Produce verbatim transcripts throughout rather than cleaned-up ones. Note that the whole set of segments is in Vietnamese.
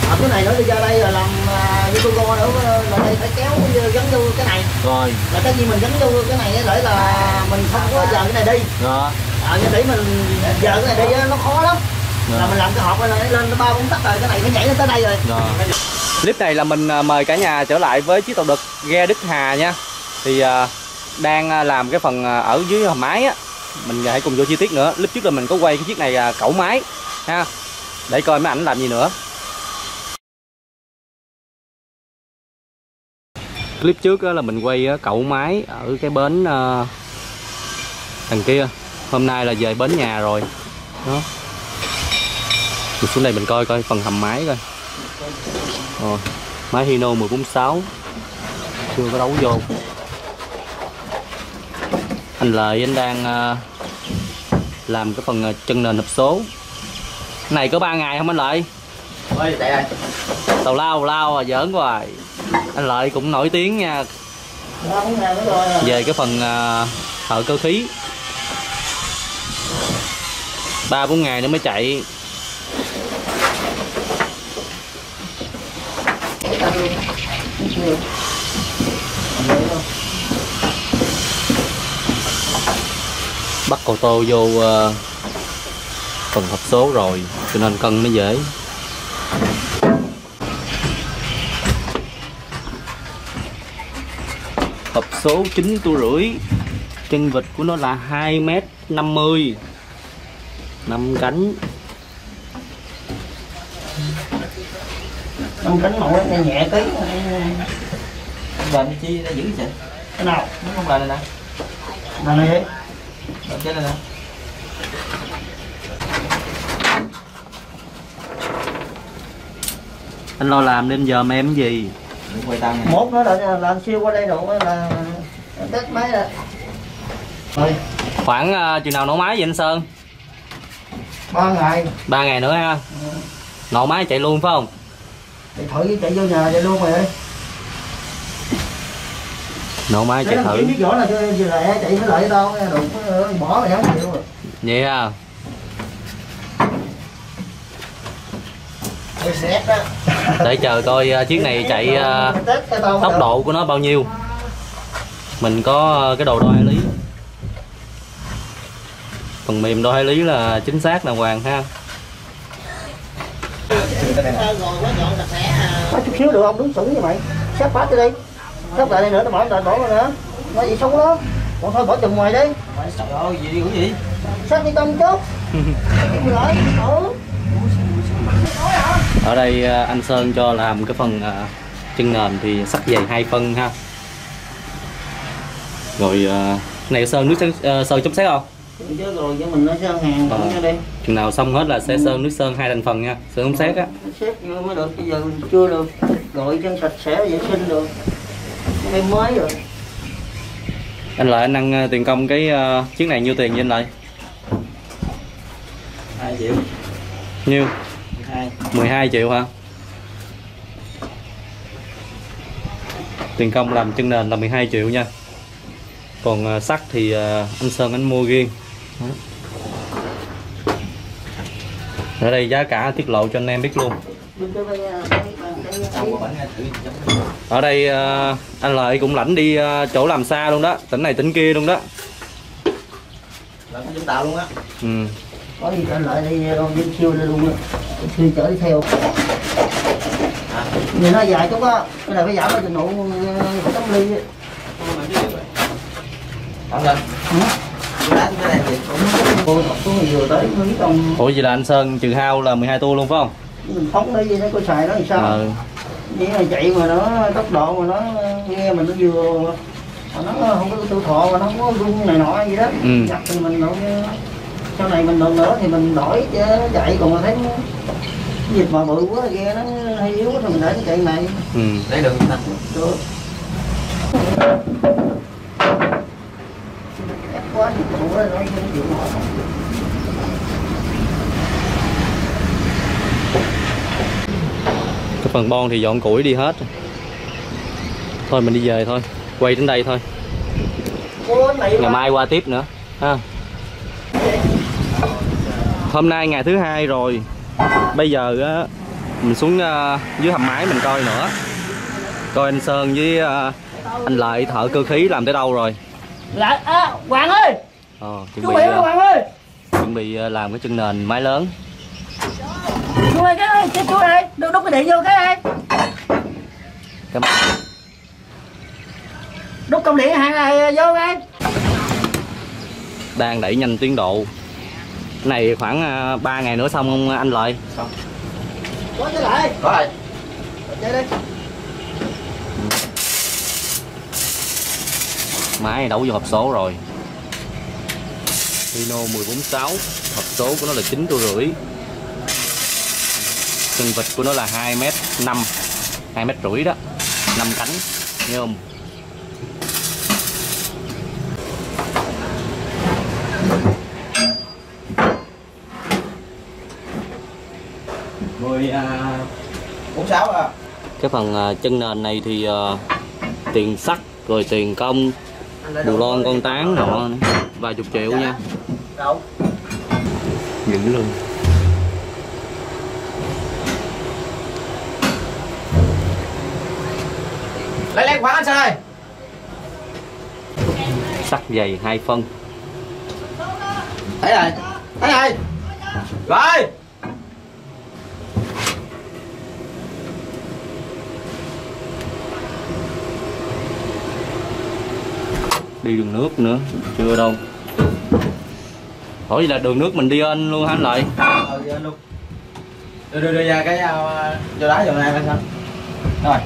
À, cái này nữa đi ra đây là làm như tôi co nữa là đây phải kéo gắn vô cái này. Rồi. Là cái gì mình gắn vô cái này để là mình không có giờ cái này đi. Rồi. À, để mình giờ cái này đi nó khó lắm. Rồi. Là mình làm cái hộp này lên ba bốn tấc rồi cái này nó nhảy lên tới đây rồi. Rồi. Clip này là mình mời cả nhà trở lại với chiếc tàu đực ghe Đức Hà nha. Thì uh, đang làm cái phần ở dưới hầm máy á. Mình hãy cùng vô chi tiết nữa. Clip trước là mình có quay cái chiếc này uh, cẩu máy ha. Để coi mấy ảnh làm gì nữa. Clip trước là mình quay cẩu máy ở cái bến uh, thằng kia. Hôm nay là về bến nhà rồi. Đó. Mình xuống đây mình coi coi phần hầm máy coi. Rồi, máy Hino mười bốn sáu chưa có đấu vô. Anh Lợi anh đang uh, làm cái phần uh, chân nền hộp số. Cái này có ba ngày không anh Lợi? Ôi, đây đây. Tàu lao lao à, giỡn hoài. Anh Lợi cũng nổi tiếng nha. Về cái phần uh, thợ cơ khí. Ba bốn ngày nữa mới chạy. Bắt cầu tô vô uh, phần hộp số rồi cho nên cân mới dễ. Hộp số chín tua rưỡi. Chân vịt của nó là hai mét năm mươi. năm cánh. năm cánh mẫu nó nhẹ tí. Làm chi đã giữ vậy? Cái nào? Nó không lại này nè. Là này vậy? Làm chết này nè. Anh lo làm nên giờ mà em cái gì? Mốt nó là làm siêu qua đây độ là test máy rồi. Rồi. Khoảng uh, chừng nào nổ máy vậy anh Sơn? ba ngày. ba ngày nữa ha. Ừ. Nổ máy chạy luôn phải không? Chạy thử chạy vô nhà chạy luôn rồi ơi. Nổ máy chạy thử. Biết rõ là vừa lại chạy nó lại đâu, đụng bỏ mày không chịu rồi. Vậy à. Để chờ coi uh, chiếc này chạy uh, tốc độ của nó bao nhiêu. Mình có uh, cái đồ đo hải lý. Phần mềm đo hải lý là chính xác đàng hoàng ha. Có chút xíu được không? Đứng sững như mày. Sắp phát đi đi. Sắp lại đây nữa, tao bỏ lại bỏ nữa. Nó gì xấu đó. Còn thôi bỏ chùm ngoài đi. Trời ơi, gì cái gì? Sắp đi tông chút. Lại. Ừ. Ở đây anh Sơn cho làm cái phần uh, chân nền thì sắt dày hai phân ha. Rồi uh, này sơn nước uh, sơn chống sét không? Chứ rồi cho mình nó sơn hàng à, cho đi. Chừng nào xong hết là sẽ sơn nước sơn hai thành phần nha, sơn chống sét á. Sét vô mới được, bây giờ chưa được. Gọi chân sạch sẽ vệ sinh được. Em mới rồi. Anh Lợi anh ăn tiền công cái uh, chiếc này nhiêu tiền vậy anh Lợi? hai triệu. Nhiêu? mười hai triệu hả? Tiền công làm chân nền là mười hai triệu nha. Còn uh, sắt thì uh, anh Sơn anh mua riêng. Đó. Ở đây giá cả tiết lộ cho anh em biết luôn. Ở đây uh, anh Lợi cũng lãnh đi uh, chỗ làm xa luôn đó, tỉnh này tỉnh kia luôn đó. Lãnh Vũng Tàu luôn á. Ừ. Có gì anh Lợi đi Vinh Siêu đây luôn á. Siêu chở đi theo. À. Nhìn nó dài chút á, cái này phải giảm cái trình độ phải tấm ly á. Không lên. Ủa vậy là anh Sơn trừ hao là mười hai tua luôn phải không? Mình phóng đi nó có xài nó thì sao? Ừ. Vậy mà chạy mà nó tốc độ mà nó nghe mình nó vừa mà nó không có tiêu thọ mà nó không có rung này nọ gì đó. Ừ. Chặt thì mình nó sau này mình được nữa thì mình đổi chứ chạy còn mà thấy dịch mà bự quá ghe nó hay yếu thì mình để nó chạy này. Ừ. Để được ta. Được. Quá nhiều đó nó không chịu nổi. Cái phần bon thì dọn củi đi hết. Thôi mình đi về thôi, quay đến đây thôi. Ngày mai qua tiếp nữa ha. Hôm nay ngày thứ hai rồi. Bây giờ á, mình xuống uh, dưới hầm máy mình coi nữa, coi anh Sơn với uh, anh Lợi thợ cơ khí làm tới đâu rồi. Lại à, Hoàng ơi. Ờ, chuẩn chú bị Biểu uh, Hoàng ơi. Chuẩn bị uh, làm cái chân nền mái lớn. Chú ơi, cái ơi, chú ơi, đút đút cái điện vô cái ơi. Cái... Đút công điện hàng này vô cái. Đang đẩy nhanh tiến độ. Cái này khoảng uh, ba ngày nữa xong không anh Lợi? Xong. Có chứ lại. Có rồi. Chơi đi. Máy đấu vô hộp số rồi. Hino mười bốn sáu, hộp số của nó là chín tôi rưỡi. Chân vịt của nó là hai mét năm, hai mét rưỡi đó, năm cánh, nghe không? mười bốn sáu à. Cái phần uh, chân nền này thì uh, tiền sắt rồi tiền công, bù lon con tán nọ vài chục triệu nha. Đâu? Dữ luôn. Lấy lấy quả anh Sơn ơi. Sắt dày hai phân. Thấy rồi, thấy rồi. Rồi. Đi đường nước nữa, chưa đâu. Hỏi gì là đường nước mình đi anh luôn hả anh Lợi? Ờ, đi anh luôn. Đưa đưa đưa ra cái vô đá vô này anh Sơn. Rồi.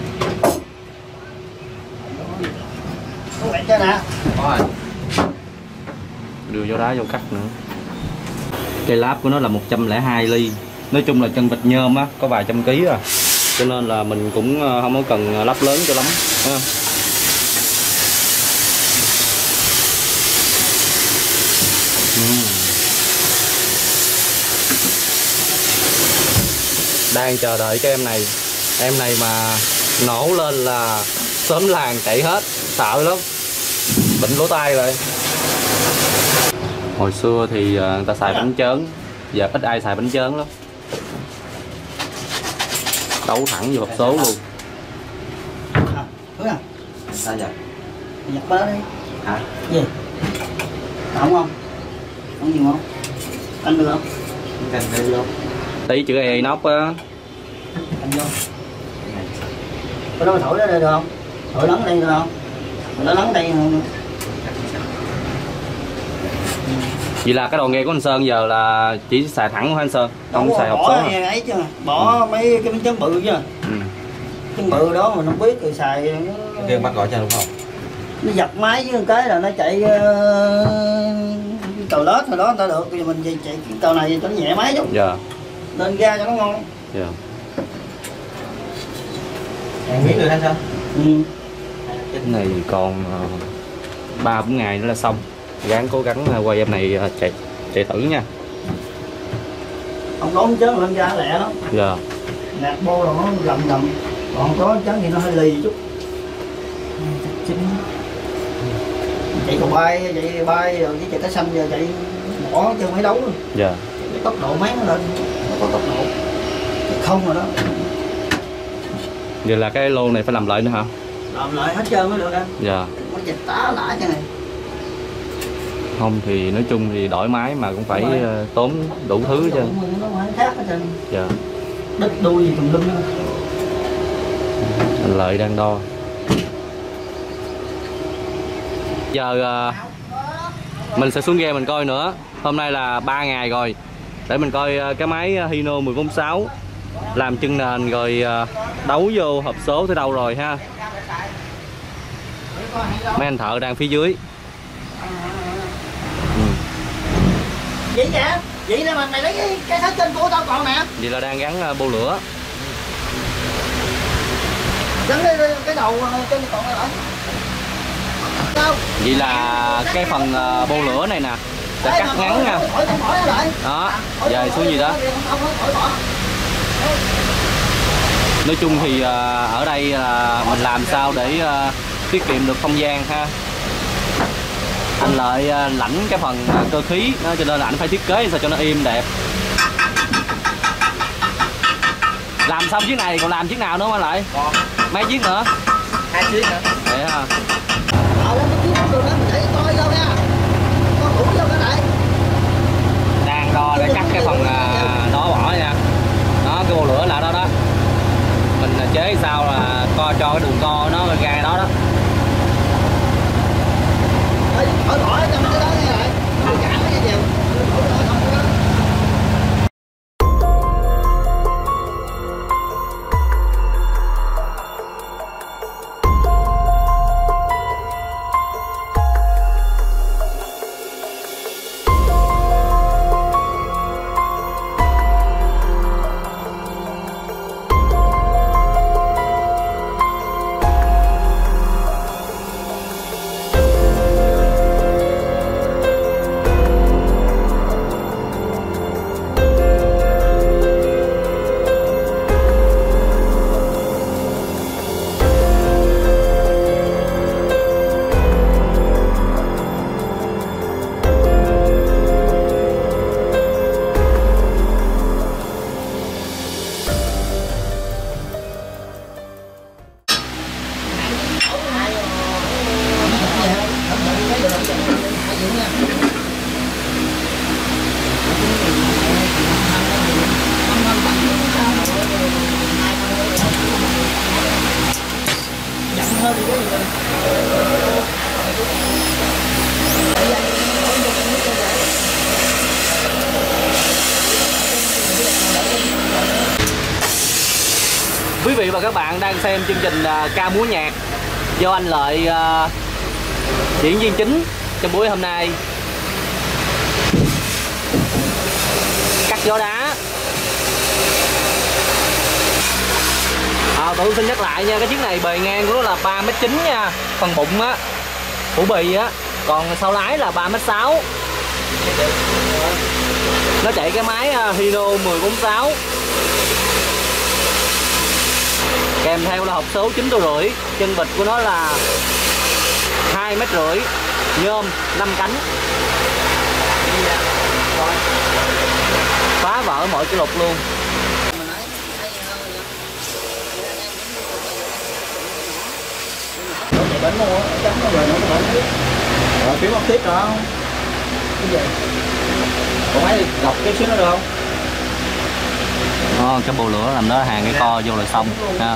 Có quẹt chơi nè. Rồi. Đưa vô đá vô cắt nữa. Cây láp của nó là một trăm lẻ hai ly. Nói chung là chân vịt nhôm á, có vài trăm ký à. Cho nên là mình cũng không có cần lắp lớn cho lắm ha. Đang chờ đợi cái em này. Em này mà nổ lên là xóm làng chạy hết, sợ lắm, bệnh lỗ tai rồi. Hồi xưa thì người ta xài bánh chớn, giờ ít ai xài bánh chớn lắm. Đấu thẳng vô hộp số luôn. À, à. Sao giờ? Nhặt bớ đi. Hả? Gì? Không không? Không gì không? Anh được không? Anh được không? Tí chữ E nóc á. Anh vô. Có đó mà thổi đó đây được không? Thổi nắng đây được không? Nó nắng đây không? Vậy là cái đồ nghề của anh Sơn giờ là chỉ xài thẳng của anh Sơn, không Đúng, xài hộp số à? Ấy chứ, bỏ ừ. mấy cái bánh chấm bự chứ. Ừ. Chân bự đó mình không biết rồi xài nó... Kêu bắt gọi cho đúng không? Nó giật máy với cái là nó chạy uh, tàu lết rồi đó người ta được, thì mình chạy, chạy cái tàu này cho nó nhẹ máy chút. Dạ. Lên ga cho nó ngon. Dạ. Em biết được anh sao? Ừ. Cái này còn ba bốn ngày nữa là xong. Gắng cố gắng quay em này chạy chạy thử nha. Không đón chớn lên ga lẹ lắm. Dạ. Nạt bô rồi nó gầm gầm. Còn có chớn thì nó hơi lì chút. Chính. Chạy cầu bay, chạy bay rồi với chạy cái xanh giờ chạy bỏ chân máy đấu luôn. Dạ. Cái tốc độ máy nó lên, nó có tốc độ. Không rồi đó. Vậy là cái lô này phải làm lại nữa hả? Làm lại hết trơn mới được anh. Dạ. Nó dịch tá lại cái này. Không thì nói chung thì đổi máy mà cũng phải tốn đủ thứ chứ. Nó phải khác hết trơn. Dạ. Đứt đuôi gì tùm lum đó. Anh Lợi đang đo. Giờ mình sẽ xuống ghe mình coi nữa. Hôm nay là ba ngày rồi. Để mình coi cái máy Hino mười bốn sáu làm chân nền rồi đấu vô hộp số tới đâu rồi ha. Mấy anh thợ đang phía dưới. Ừ. Vậy nè, vậy nè mà mày lấy cái cái thắt trên của tao còn nè. Vậy là đang gắn bô lửa. Gắn cái, cái đầu trên còn lại. Vậy là cái phần bô lửa này nè sẽ cắt ngắn nha. Đó, dài xuống gì đó. Nói chung thì ở đây mình làm sao để tiết kiệm được không gian ha. Anh Lợi lãnh cái phần cơ khí đó, cho nên là anh phải thiết kế sao cho nó êm đẹp. Làm xong chiếc này còn làm chiếc nào nữa mà lại? Còn mấy chiếc nữa? hai chiếc nữa. Vậy hả? Đang đo để cắt cái phần đó bỏ nha. Đó, cái bô lửa là đó đó. Mình chế sao là co cho cái đường co nó ra đó đó. Quý vị và các bạn đang xem chương trình uh, ca múa nhạc do anh Lợi uh, diễn viên chính trong buổi hôm nay. Cắt gió đá. À, tôi xin nhắc lại nha, cái chiếc này bề ngang của nó là ba mét chín nha, phần bụng á, phủ bì á, còn sau lái là ba mét sáu. Nó chạy cái máy uh, Hino mười bốn sáu. Kèm theo là hộp số chín tô rưỡi, chân vịt của nó là hai mét rưỡi, nhôm năm cánh. Phá vỡ mọi cái lục luôn. Bánh mua chấm nó rồi nó có bánh. Rồi phiếu bóc tiếp đó. Cái gì? Còn máy lọc cái xíu nữa được không? Đó, cái bô lửa làm đó hàng cái co vô là xong ha.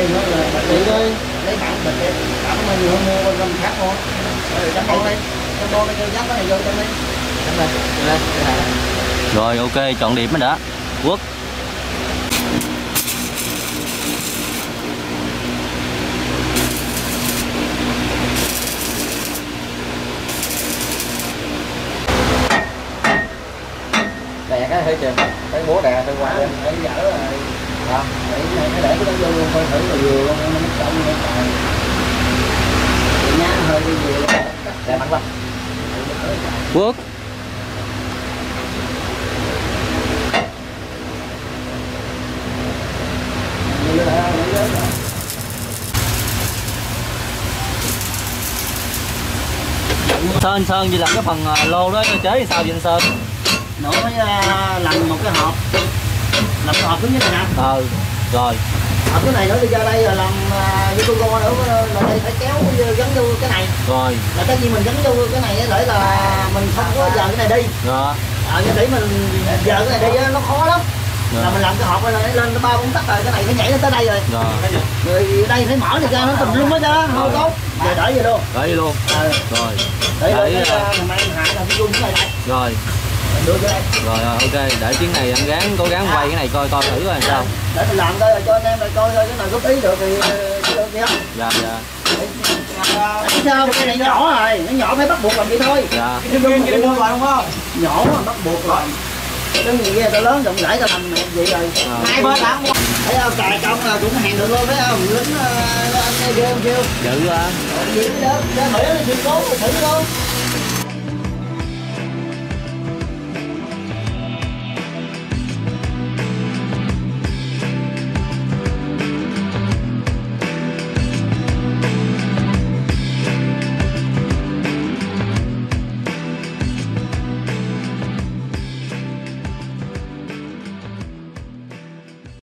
Rồi ok, chọn điểm mới đã. Quốc. Đè cái hơi chừng, cái búa đè hơi qua đi. Để dở rồi. Hả? Để này để cái đó vô luôn coi thử rồi vừa luôn nó xong nó còn. Nhá hơi đi vừa. Đè mạnh lắm. Quốc. Sơn Sơn gì là cái phần lô đó chế thì sao vậy anh Sơn? Nữa mới làm một cái hộp, làm cái hộp cứng như này nè. Ờ rồi. Hộp cái này nữa đi ra đây là làm như con co nữa, là đây phải kéo gắn vô cái này. Rồi. Là cái gì mình gắn vô cái này để là mình không có giờ cái này đi. Rồi. À, để mình giờ cái này đi nó khó lắm. Rồi. Là mình làm cái hộp này lên nó ba bốn tấc rồi, cái này phải nhảy lên tới đây rồi. Rồi. Rồi đây phải mở này ra nó tùm lum hết á, không tốt. Giờ đợi vậy luôn. Đợi vậy luôn. À. Rồi. Để để ngày mai hạ là cái dung cái này lại. Rồi. Đưa cho đây. Rồi ok, để chuyến này anh gắng cố gắng quay cái này coi coi thử coi sao. Để mình làm coi cho anh em coi coi cái nào góp ý được thì được không? Dạ dạ. Sao cái này nhỏ rồi, nó nhỏ phải bắt buộc làm vậy thôi. Dạ. Cái dung cái dung rồi đúng không? Nhỏ mà bắt buộc làm. Cái gì kia tao lớn rộng rãi tao làm vậy rồi. Hai bên đã. Thấy không? Cài trong là cũng hàng được luôn, thấy không? Lính anh ghê không kêu. Dữ á. Gì đó, để thử nó chịu cố thử luôn.